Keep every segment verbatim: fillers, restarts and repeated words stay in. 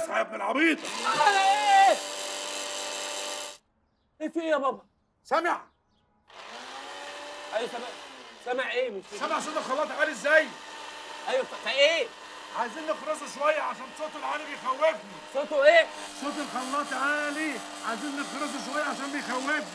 اصحى يا ابن العبيط. ايه؟ ايه في ايه يا بابا؟ سامع؟ ايوه سامع. سامع ايه؟ مش سامع صوت الخلاط عالي ازاي؟ ايوه فايه؟ عايزين نخرسه شويه عشان صوته العالي بيخوفني. صوته ايه؟ صوت الخلاط عالي، عايزين نخرسه شويه عشان بيخوفني.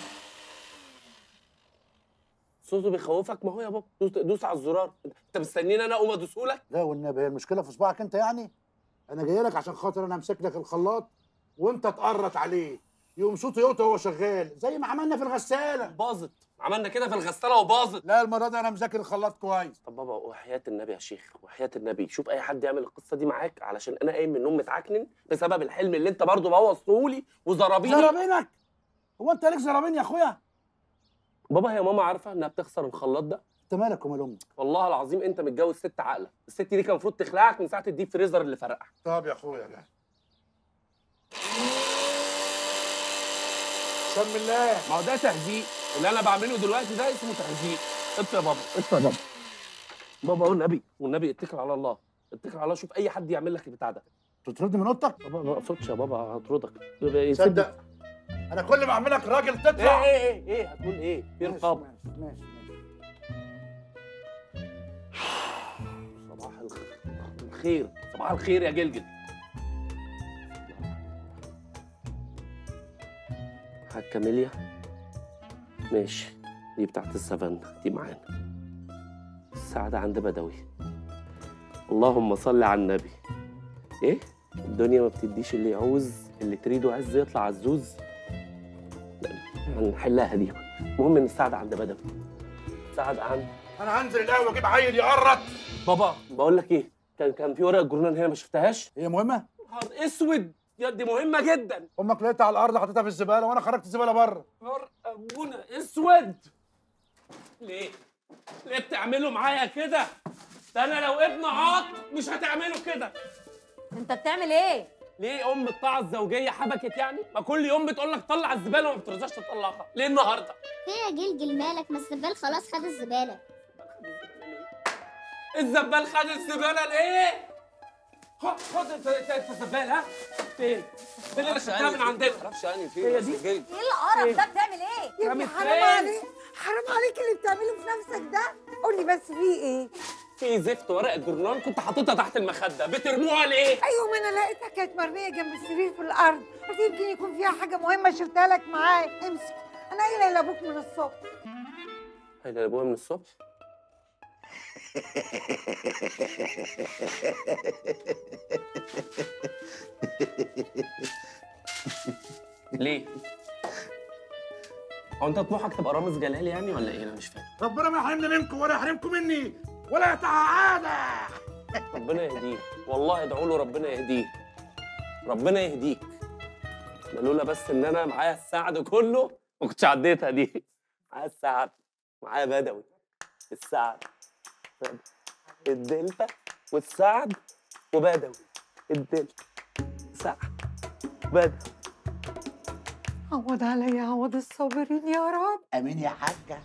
صوته بيخوفك؟ ما هو يا بابا دوس, دوس على الزرار. انت مستنيني انا اقوم ادوسهولك؟ لا والنبي، هي المشكله في صباعك انت يعني؟ انا جاي لك عشان خاطر انا امسك لك الخلاط وانت تقرط عليه يقوم صوته يقطع وهو شغال زي ما عملنا في الغساله. باظت. عملنا كده في الغساله وباظت. لا المره دي انا مذاكر الخلاط كويس. طب بابا وحياه النبي يا شيخ، وحياه النبي شوف اي حد يعمل القصه دي معاك، علشان انا قايم من النوم متعكنن بسبب الحلم اللي انت برضه بوظته لي وزرابيني. زرابينك؟ هو انت ليك زرابين يا اخويا؟ بابا هي ماما عارفه انها بتخسر الخلاط ده؟ انت مالك ومال امك؟ والله العظيم انت متجوز ست عاقله، الست دي كان المفروض تخلعك من ساعه الديب فريزر اللي فرقع. طب يا اخويا لا بسم الله. ما هو ده تهزيق، اللي انا بعمله دلوقتي ده اسمه تهزيق. اطفي يا بابا، اطفي يا بابا. بابا والنبي والنبي اتكل على الله، اتكل على الله. شوف اي حد يعمل لك البتاع ده. تطردني من اوضتك؟ بابا ما اقصدش يا بابا، هطردك. تصدق انا كل ما اعملك راجل تطلع. ايه ايه ايه ايه هتقول ايه؟ في رقابه. ماشي ماشي ماشي. صباح الخير، صباح الخير يا جلجل. حاج كاميليا ماشي، دي بتاعت السافانا دي معانا. السعادة عند بدوي. اللهم صل على النبي. ايه؟ الدنيا ما بتديش اللي يعوز، اللي تريده عز يطلع عزوز. هنحلها دي. المهم ان السعادة عند بدوي. السعادة عند انا هنزل القهوه اجيب عيل يقرط. بابا بقول لك ايه، كان كان في ورقة جورنال هنا ما شفتهاش؟ هي مهمه؟ نهار اسود يا دي مهمة جدا. امك لقيتها على الارض حطيتها في الزباله وانا خرجت الزباله بره. نهار ابونا اسود. ليه؟ ليه بتعملوا معايا كده؟ ده انا لو ابن عاق مش هتعملوا كده. انت بتعمل ايه؟ ليه ام الطاعه الزوجيه حبكت يعني؟ ما كل يوم بتقول لك طلع الزباله وما بترضاش تطلعها، ليه النهارده؟ ايه يا جلجل مالك؟ ما الزبال خلاص خد الزباله. الزبال خد الزباله ليه؟ خد خد الزبال. ها؟ فين؟ فين اللي خدتها من عندنا؟ ما اعرفش يعني فين. هي دي؟ ايه القرف ده؟ بتعمل ايه؟ يا ابني حرام عليك، حرام عليك اللي بتعمله في نفسك ده. قولي بس في ايه؟ في زفت ورقه جورنال كنت حاططها تحت المخده، بترموها ليه؟ ايوه ما انا لقيتها كانت مرميه جنب السرير في الارض، قلت يمكن يكون فيها حاجه مهمه شلتها لك معايا. امسك، انا قايله لابوك من الصبح. قايله لابويا من الصبح؟ ليه؟ هو انت طموحك تبقى رامز جلال يعني ولا ايه؟ انا مش فاهم. ربنا ما يحرمني منكم ولا يحرمكم مني ولا يتعادى. ربنا يهديه، والله ادعوا له ربنا يهديه. ربنا يهديك. ده لولا بس ان انا معايا السعد كله ما كنتش عديتها دي. معايا السعد، معايا بدوي، السعد، الدلتا والسعد وبدوي. الدلتا، سعد، بدوي. عوض عليا عوض الصابرين يا رب. امين يا حاجه.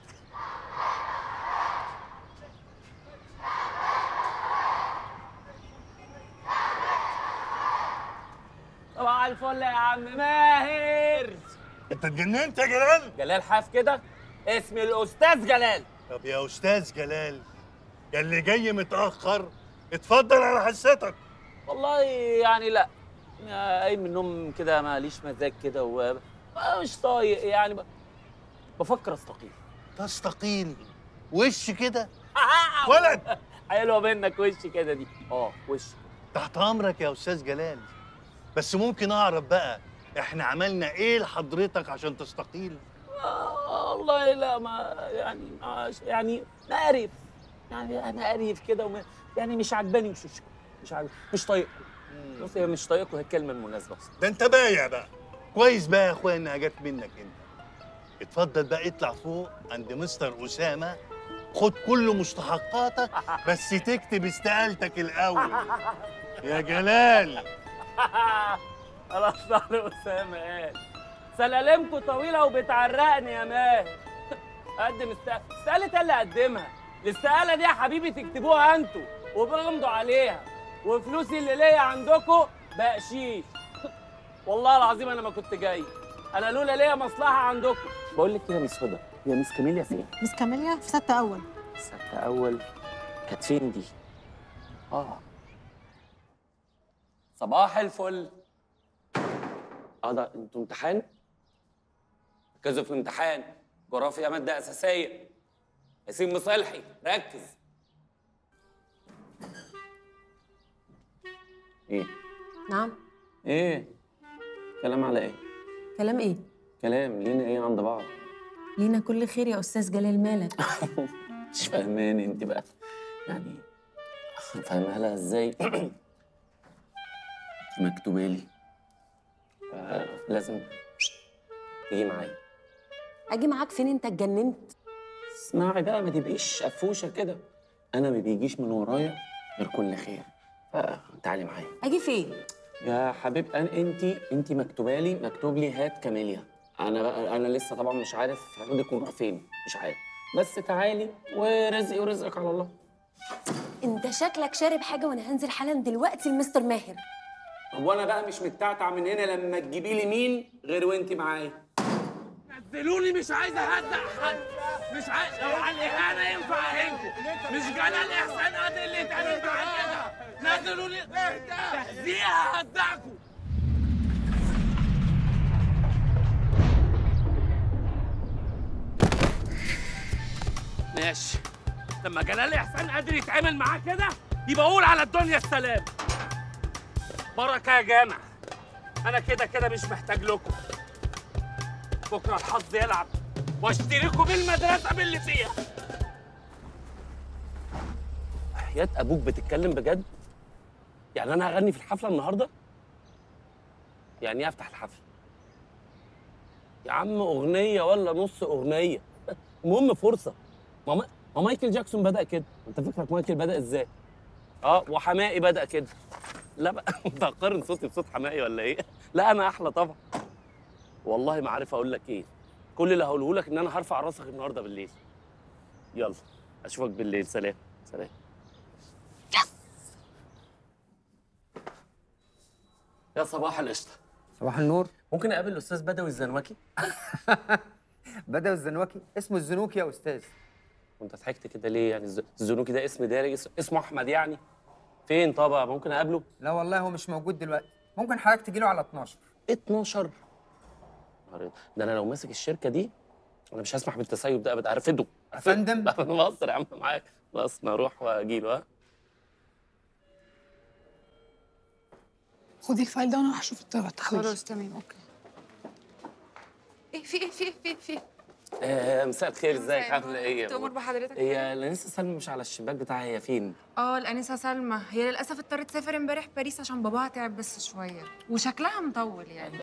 صباح الفل يا عم ماهر. انت اتجننت يا جلال؟ جلال حاف كده؟ اسمي الاستاذ جلال. طب يا استاذ جلال، يا اللي جاي متاخر اتفضل على حصتك. والله يعني لا، قايم من النوم كده ماليش مزاج كده ومش طايق يعني، بفكر استقيل. تستقيل؟ وش كده؟ ولد حلوه منك وش كده دي. اه وش. تحت امرك يا استاذ جلال، بس ممكن اعرف بقى احنا عملنا ايه لحضرتك عشان تستقيل؟ آه والله لا، ما يعني ما يعني مقرف، يعني انا قريف كده وما يعني مش عجباني وشوشكم، مش عجب مش طايقكم. بص هي مش طايقكم، هي الكلمه المناسبه. ده انت بايع بقى. كويس بقى يا اخويا انها جت منك انت. اتفضل بقى اطلع فوق عند مستر اسامه، خد كل مستحقاتك بس تكتب استقالتك الاول يا جلال. خلاص صار اسامه قال سلالمكم طويله وبتعرقني يا ماهر. قدم استقاله. استقاله اللي قدمها. الاستقاله دي يا حبيبي تكتبوها انتوا وبغمضوا عليها، وفلوسي اللي ليا عندكم بقشيش. والله العظيم انا ما كنت جاي، انا لولا ليا مصلحه عندكم. بقول لك كده يا مس هدى، هي مس كاميليا فين؟ مس كاميليا في ستة أول. ستة أول كانت فين دي؟ اه صباح الفل. اه ده انتوا امتحان؟ ركزوا في الامتحان، جغرافيا مادة أساسية. ياسين مصلحي ركز. ايه؟ نعم. ايه؟ كلام على ايه؟ كلام ايه؟ كلام لينا ايه عند بعض؟ لينا كل خير يا استاذ جلال، مالك؟ مش فاهماني انت بقى، يعني فاهمها لها ازاي؟ مكتوبه لي لازم تيجي معايا. اجي معاك فين؟ انت اتجننت؟ اسمعي بقى، ما تبقيش قفوشه كده. انا ما بيجيش من ورايا غير كل خير، فتعالي معايا. اجي فين؟ يا حبيبتي انت انت مكتوبه لي، مكتوب لي هات كاميليا. انا بقى انا لسه طبعا مش عارف هاخدك ونروح فين، مش عارف، بس تعالي ورزقي ورزقك على الله. انت شكلك شارب حاجه، وانا هنزل حالا دلوقتي لمستر ماهر. هو انا بقى مش متعتع من هنا لما تجيبي لي مين غير وانت معايا. نزلوني، مش عايز اهزق حد، مش عايز. لو على الاهانه ينفع اهينكم، مش جلال احسان قد اللي تعمل معايا كده. نزلوني تهزيق ههزقكم. ماشي، لما جلال احسان قادر يتعامل معاه كده يبقى قول على الدنيا السلام. بركه يا جامع، انا كده كده مش محتاج لكم. بكره الحظ يلعب واشتريكوا بالمدرسه باللي فيها. حياة ابوك بتتكلم بجد؟ يعني انا هغني في الحفله النهارده؟ يعني ايه افتح الحفله؟ يا عم اغنيه ولا نص اغنيه، المهم فرصه. ما ما مايكل جاكسون بدأ كده، انت فكرك مايكل بدأ ازاي؟ اه وحماقي بدأ كده. لا بقى انت هتقارن صوتي بصوت حماقي ولا ايه؟ لا انا احلى طبعا. والله ما عارف اقول لك ايه. كل اللي هقوله لك ان انا هرفع راسك النهارده بالليل. يلا اشوفك بالليل، سلام سلام. يا صباح القشطه. صباح النور. ممكن اقابل الاستاذ بدوي الزنوكي؟ بدوي الزنوكي؟ اسمه الزنوكي يا استاذ. وانت ضحكت كده ليه؟ يعني الزنوكي ده اسم دارج، اسمه احمد يعني. فين طبعا؟ ممكن اقابله؟ لا والله هو مش موجود دلوقتي، ممكن حضرتك تجي له على اتناشر. اتناشر؟ ده انا لو ماسك الشركه دي انا مش هسمح بالتسيب ده ابدا. ارفده يا فندم. انا بهزر يا عم معاك، خلاص انا اروح واجي له. ها خدي الفايل ده وانا هشوف التحويل. خلاص تمام اوكي. ايه في ايه في ايه في ايه في ايه؟ آه مساء الخير، ازيك عامله ايه؟ تؤمر بحضرتك. هي الانسه سلمى مش على الشباك بتاعها، هي فين؟ اه الانسه سلمى هي للاسف اضطرت تسافر امبارح باريس عشان باباها تعب بس شويه وشكلها مطول يعني.